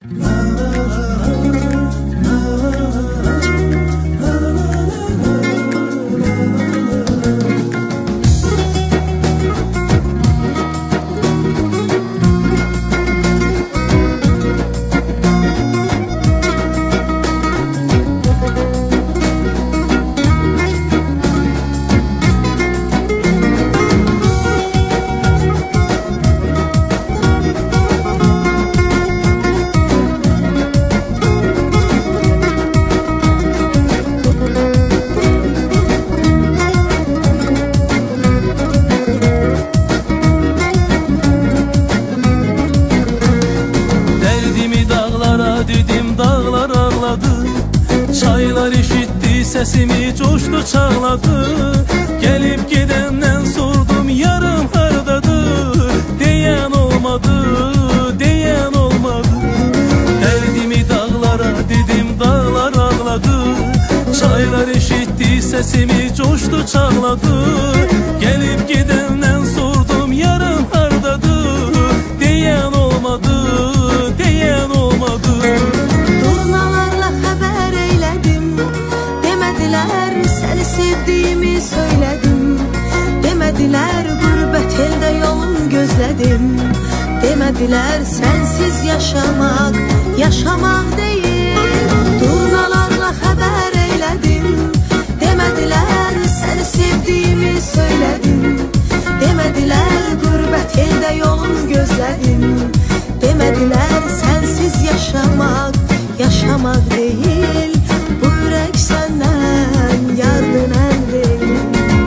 Çaylar işitti sesimi, coştu çağladı. Gelip gidenden sordum yarım hardadır. Diyen olmadı, diyen olmadı. Derdimi dağlara dedim, dağlar ağladı. Çaylar işitti sesimi, coştu çağladı. Gelip gidenden sordum yarım hardadır. Diyen olmadı, diyen olmadı. Seni sevdiğimi söyledim. Demediler gurbet elde yolun gözledim. Demediler sensiz yaşamak, yaşamak değil. Turnalarla haber eyledim. Demediler seni sevdiğimi söyledim. Demediler gurbet elde yolun gözledim. Demediler sensiz yaşamak, yaşamak değil. Bu yürek senden yardım değil.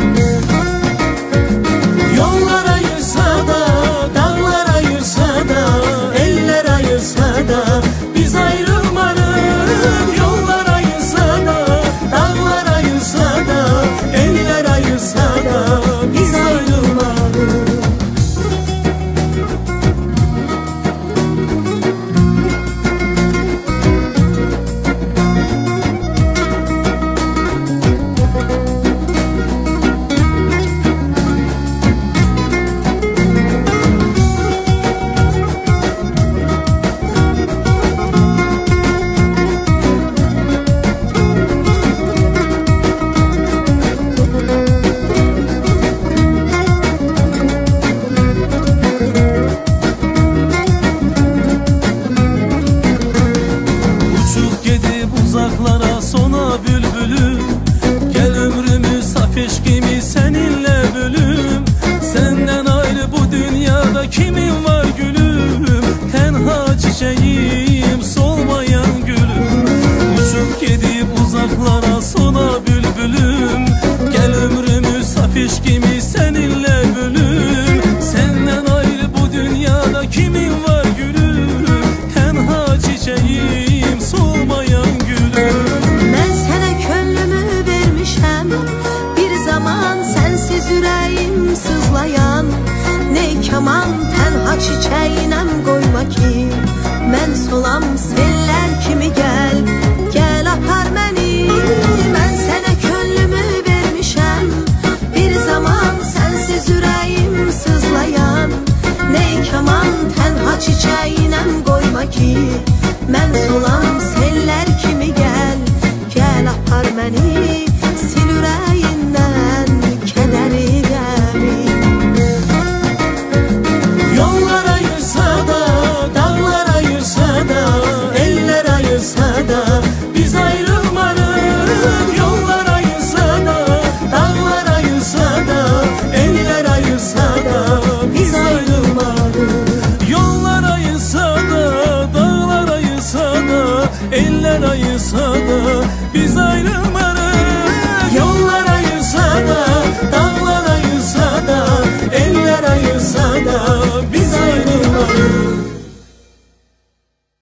Yollar ayırsa da, dağlar ayırsa da, eller ayırsa da biz ayrılmadık. Yollar ayırsa da, dağlar ayırsa da, eller ayırsa da biz ayrılmadık. Uzaklara sona bülbülüm, gel ömrümü saf eşkimi seninle bölüm. Senden ayrı bu dünyada kimin var gülüm? Tenha çiçeğim, solmayan gülüm. Uçup gidip uzaklara sona bülbülüm, gel ömrümü saf eşkimi seninle bölüm. Senden ayrı bu dünyada kimin var gülüm? Tenha çiçeğim, solmayan ben sana könlümü vermişem. Bir zaman sensiz yüreğim sızlayan. Ne kaman tenha çiçeğinem koyma ki ben solam seller kimi gel, gel apar beni. Ben sana könlümü vermişem. Bir zaman sensiz yüreğim sızlayan. Ne kaman tenha çiçeğinem koyma ki ben solam seller kimi gel, gel apar beni. Sil yüreğinden kederi gemi. Yollar ayırsa da, dağlar ayırsa da, eller ayırsa da biz ayrılmadık. Yollar ayırsa da, dağlar ayırsa da, eller ayırsa da biz ayrılmadık. Yollar ayırsa da, dağlar ayırsa da, eller ayırsa da biz ayrılmadık.